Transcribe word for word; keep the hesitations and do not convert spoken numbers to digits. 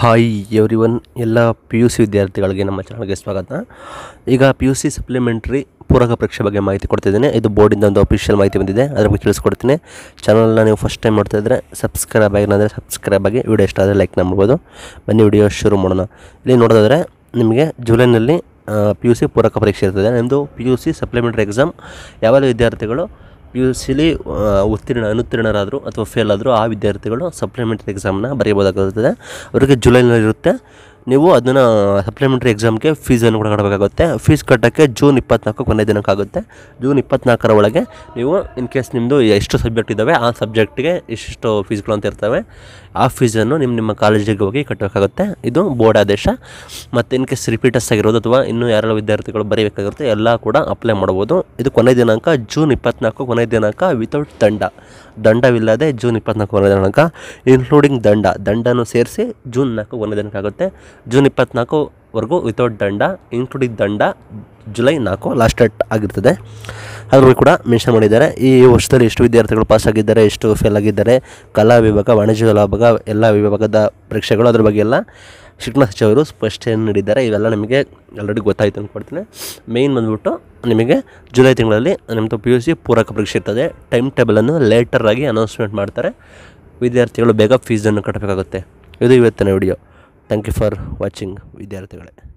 Hi everyone, ಎಲ್ಲ P U C ವಿದ್ಯಾರ್ಥಿಗಳಿಗೆ ನಮ್ಮ ಚಾನಲ್ಗೆ ಸ್ವಾಗತ. ಈಗ ಪಿ ಯು ಸಿ ಸಪ್ಲಿಮೆಂಟ್ರಿ ಪೂರಕ ಪರೀಕ್ಷೆ ಬಗ್ಗೆ ಮಾಹಿತಿ ಕೊಡ್ತಿದ್ದೀನಿ. ಇದು ಬೋರ್ಡಿಂದ ಒಂದು ಅಫಿಷಿಯಲ್ ಮಾಹಿತಿ ಬಂದಿದೆ, ಅದ್ರ ಬಗ್ಗೆ ತಿಳಿಸ್ಕೊಡ್ತೀನಿ. ಚಾನಲ್ನ ನೀವು ಫಸ್ಟ್ ಟೈಮ್ ನೋಡ್ತಾ ಇದ್ದರೆ ಸಬ್ಸ್ಕ್ರೈಬ್ ಆಗಿಲ್ಲ ಅಂದರೆ ಸಬ್ಸ್ಕ್ರೈಬ್ ಆಗಿ, ವಿಡಿಯೋ ಇಷ್ಟ ಆದರೆ ಲೈಕ್ ಮಾಡ್ಬೋದು. ಬನ್ನಿ ವಿಡಿಯೋ ಶುರು ಮಾಡೋಣ. ಇಲ್ಲಿ ನೋಡೋದಾದರೆ ನಿಮಗೆ ಜುಲೈನಲ್ಲಿ ಪಿ ಯು ಸಿ ಪೂರಕ ಪರೀಕ್ಷೆ ಇರ್ತದೆ. ನಿಮ್ಮದು P U C supplementary exam ಯಾವೆಲ್ಲ ವಿದ್ಯಾರ್ಥಿಗಳು ಪಿ ಯು ಸಿಲಿ ಉತ್ತೀರ್ಣ ಅನುತ್ತೀರ್ಣರಾದರು ಅಥವಾ ಫೇಲ್ ಆದರೂ ಆ ವಿದ್ಯಾರ್ಥಿಗಳು ಸಪ್ಲಿಮೆಂಟ್ರಿ ಎಕ್ಸಾಮ್ನ ಬರೆಯಬಹುದಾಗಿರುತ್ತದೆ. ಅವರಿಗೆ ಜುಲೈನಲ್ಲಿರುತ್ತೆ. ನೀವು ಅದನ್ನು ಸಪ್ಲಿಮೆಂಟ್ರಿ ಎಕ್ಸಾಮ್ಗೆ ಫೀಸನ್ನು ಕೂಡ ಕಟ್ಟಬೇಕಾಗುತ್ತೆ. ಫೀಸ್ ಕಟ್ಟೋಕ್ಕೆ ಜೂನ್ ಇಪ್ಪತ್ನಾಲ್ಕು ಕೊನೆಯ ದಿನಕ್ಕಾಗುತ್ತೆ. ಜೂನ್ ಇಪ್ಪತ್ನಾಲ್ಕರ ಒಳಗೆ ನೀವು ಇನ್ ಕೇಸ್ ನಿಮ್ಮದು ಎಷ್ಟು ಸಬ್ಜೆಕ್ಟ್ ಇದ್ದಾವೆ ಆ ಸಬ್ಜೆಕ್ಟಿಗೆ ಇಷ್ಟು ಫೀಸ್ಗಳು ಅಂತ ಇರ್ತವೆ. ಆ ಫೀಸನ್ನು ನಿಮ್ಮ ನಿಮ್ಮ ಕಾಲೇಜಿಗೆ ಹೋಗಿ ಕಟ್ಟಬೇಕಾಗುತ್ತೆ. ಇದು ಬೋರ್ಡ್ ಆದೇಶ. ಮತ್ತು ಇನ್ ಕೇಸ್ ರಿಪೀಟರ್ಸ್ ಆಗಿರೋದು ಅಥವಾ ಇನ್ನೂ ಯಾರೆಲ್ಲ ವಿದ್ಯಾರ್ಥಿಗಳು ಬರೀಬೇಕಾಗಿರುತ್ತೆ ಎಲ್ಲ ಕೂಡ ಅಪ್ಲೈ ಮಾಡ್ಬೋದು. ಇದು ಕೊನೆಯ ದಿನಾಂಕ ಜೂನ್ ಇಪ್ಪತ್ನಾಲ್ಕು ಕೊನೆಯ ದಿನಾಂಕ ವಿತೌಟ್ ದಂಡ. ದಂಡವಿಲ್ಲದೆ ಜೂನ್ ಇಪ್ಪತ್ನಾಲ್ಕು ಕೊನೆಯ ದಿನಾಂಕ, ಇನ್ಕ್ಲೂಡಿಂಗ್ ದಂಡ ದಂಡನೂ ಸೇರಿಸಿ ಜೂನ್ ನಾಲ್ಕು ಕೊನೆಯ ದಿನಾಂಕ ಆಗುತ್ತೆ. ಜೂನ್ ಇಪ್ಪತ್ನಾಲ್ಕುವರೆಗೂ ವಿತೌಟ್ ದಂಡ, ಇನ್ಕ್ಲೂಡಿಂಗ್ ದಂಡ ಜುಲೈ ನಾಲ್ಕು ಲಾಸ್ಟ್ ಡೇಟ್ ಆಗಿರ್ತದೆ. ಅದ್ರೂ ಕೂಡ ಮೆನ್ಷನ್ ಮಾಡಿದ್ದಾರೆ. ಈ ವರ್ಷದಲ್ಲಿ ಎಷ್ಟು ವಿದ್ಯಾರ್ಥಿಗಳು ಪಾಸ್ ಆಗಿದ್ದಾರೆ, ಎಷ್ಟು ಫೇಲ್ ಆಗಿದ್ದಾರೆ, ಕಲಾ ವಿಭಾಗ, ವಾಣಿಜ್ಯ ಕಲಾ ವಿಭಾಗ, ಎಲ್ಲ ವಿಭಾಗದ ಪರೀಕ್ಷೆಗಳು, ಅದ್ರ ಬಗ್ಗೆ ಎಲ್ಲ ಶಿಕ್ಷಣ ಸಚಿವರು ಸ್ಪಷ್ಟನೆ ನೀಡಿದ್ದಾರೆ. ಇವೆಲ್ಲ ನಿಮಗೆ ಆಲ್ರೆಡಿ ಗೊತ್ತಾಯಿತು ಅಂದ್ಕೊಡ್ತೀನಿ. ಮೇಯ್ನ್ ಬಂದುಬಿಟ್ಟು ನಿಮಗೆ ಜುಲೈ ತಿಂಗಳಲ್ಲಿ ನಿಮ್ಮದು ಪಿ ಯು ಸಿ ಪೂರಕ ಪರೀಕ್ಷೆ ಇರ್ತದೆ. ಟೈಮ್ ಟೇಬಲನ್ನು ಲೇಟರಾಗಿ ಅನೌನ್ಸ್ಮೆಂಟ್ ಮಾಡ್ತಾರೆ. ವಿದ್ಯಾರ್ಥಿಗಳು ಬೇಗ ಫೀಸನ್ನು ಕಟ್ಟಬೇಕಾಗುತ್ತೆ. ಇದು ಇವತ್ತಿನ video. Thank you for watching ವಿದ್ಯಾರ್ಥಿಗಳೇ.